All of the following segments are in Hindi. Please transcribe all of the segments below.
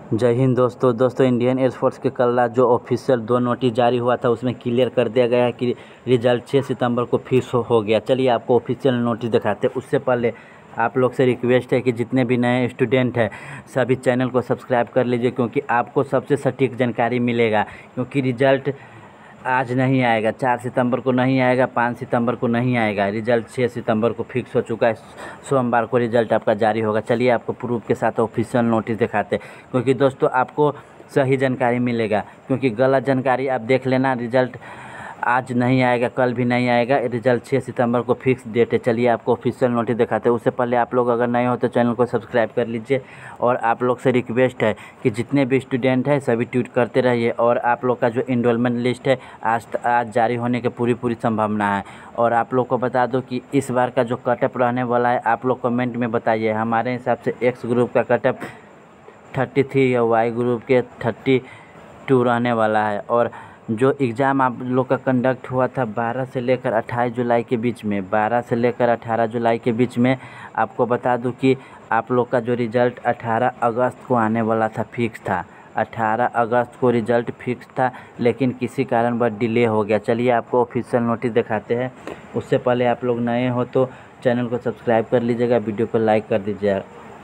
जय हिंद दोस्तों इंडियन एयरफोर्स के कल रात जो ऑफिशियल 2 नोटिस जारी हुआ था उसमें क्लियर कर दिया गया है कि रिजल्ट 6 सितंबर को फिक्स हो गया। चलिए आपको ऑफिशियल नोटिस दिखाते हैं। उससे पहले आप लोग से रिक्वेस्ट है कि जितने भी नए स्टूडेंट हैं सभी चैनल को सब्सक्राइब कर लीजिए, क्योंकि आपको सबसे सटीक जानकारी मिलेगा। क्योंकि रिजल्ट आज नहीं आएगा, 4 सितंबर को नहीं आएगा, 5 सितंबर को नहीं आएगा। रिजल्ट 6 सितंबर को फिक्स हो चुका है। सोमवार को रिजल्ट आपका जारी होगा। चलिए आपको प्रूफ के साथ ऑफिशियल नोटिस दिखाते हैं, क्योंकि दोस्तों आपको सही जानकारी मिलेगा। क्योंकि गलत जानकारी आप देख लेना, रिजल्ट आज नहीं आएगा, कल भी नहीं आएगा। रिजल्ट 6 सितंबर को फिक्स डेट है। चलिए आपको ऑफिशियल नोटिस दिखाते हैं। उससे पहले आप लोग अगर नए हो तो चैनल को सब्सक्राइब कर लीजिए। और आप लोग से रिक्वेस्ट है कि जितने भी स्टूडेंट हैं सभी ट्वीट करते रहिए। और आप लोग का जो इनरोलमेंट लिस्ट है आज जारी होने की पूरी संभावना है। और आप लोग को बता दो कि इस बार का जो कटअप रहने वाला है आप लोग कमेंट में बताइए। हमारे हिसाब से एक्स ग्रुप का कटअप 33 या वाई ग्रुप के 32 रहने वाला है। और जो एग्ज़ाम आप लोग का कंडक्ट हुआ था 12 से लेकर 28 जुलाई के बीच में, 12 से लेकर 18 जुलाई के बीच में, आपको बता दूं कि आप लोग का जो रिज़ल्ट 18 अगस्त को आने वाला था, फिक्स था। 18 अगस्त को रिज़ल्ट फिक्स था, लेकिन किसी कारणवश डिले हो गया। चलिए आपको ऑफिशियल नोटिस दिखाते हैं। उससे पहले आप लोग नए हो तो चैनल को सब्सक्राइब कर लीजिएगा, वीडियो को लाइक कर दीजिएगा।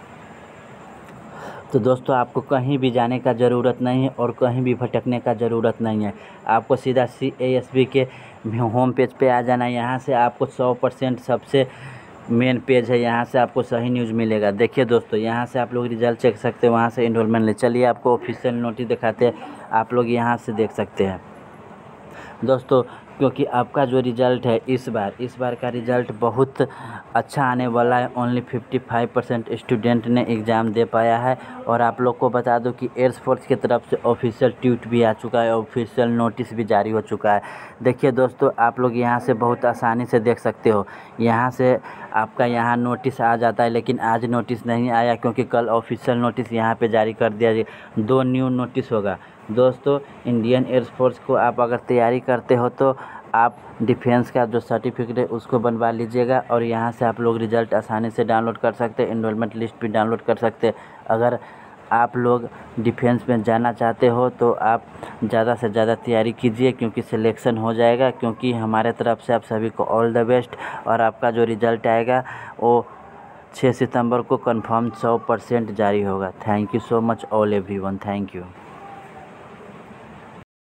तो दोस्तों आपको कहीं भी जाने का ज़रूरत नहीं है और कहीं भी भटकने का ज़रूरत नहीं है। आपको सीधा CASB के होम पेज पे आ जाना है। यहाँ से आपको 100% सबसे मेन पेज है, यहाँ से आपको सही न्यूज़ मिलेगा। देखिए दोस्तों, यहाँ से आप लोग रिजल्ट चेक सकते हैं, वहाँ से इनरोलमेंट ले। चलिए आपको ऑफिशियल नोटिस दिखाते हैं, आप लोग यहाँ से देख सकते हैं दोस्तों। क्योंकि आपका जो रिज़ल्ट है इस बार का रिज़ल्ट बहुत अच्छा आने वाला है। ओनली 55% स्टूडेंट ने एग्ज़ाम दे पाया है। और आप लोग को बता दो कि एयरफोर्स की तरफ से ऑफिशियल ट्वीट भी आ चुका है, ऑफिशियल नोटिस भी जारी हो चुका है। देखिए दोस्तों, आप लोग यहाँ से बहुत आसानी से देख सकते हो। यहाँ से आपका यहाँ नोटिस आ जाता है, लेकिन आज नोटिस नहीं आया क्योंकि कल ऑफिशियल नोटिस यहाँ पे जारी कर दिया गया। 2 न्यू नोटिस होगा दोस्तों। इंडियन एयरफोर्स को आप अगर तैयारी करते हो तो आप डिफेंस का जो सर्टिफिकेट है उसको बनवा लीजिएगा। और यहाँ से आप लोग रिज़ल्ट आसानी से डाउनलोड कर सकते हैं, इनरोलमेंट लिस्ट भी डाउनलोड कर सकते हैं। अगर आप लोग डिफेंस में जाना चाहते हो तो आप ज़्यादा से ज़्यादा तैयारी कीजिए, क्योंकि सिलेक्शन हो जाएगा। क्योंकि हमारे तरफ से आप सभी को ऑल द बेस्ट। और आपका जो रिज़ल्ट आएगा वो 6 सितंबर को कंफर्म 100% जारी होगा। Thank you so much all everyone, thank you.